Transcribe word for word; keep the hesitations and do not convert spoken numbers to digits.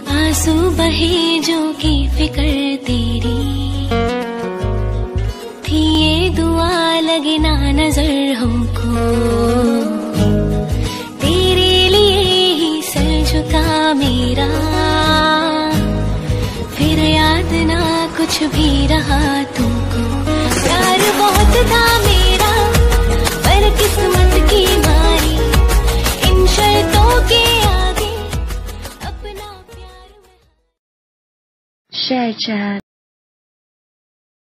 आंसू बहे जो की फिक्र तेरी थी, ये दुआ लगे ना नजर हमको, तेरे लिए ही सर झुका मेरा, फिर याद ना कुछ भी रहा तुमको। प्यार बहुत था मेरा पर किस्मत की मारी, इन शर्तों के आगे अपना प्यार। Share chat.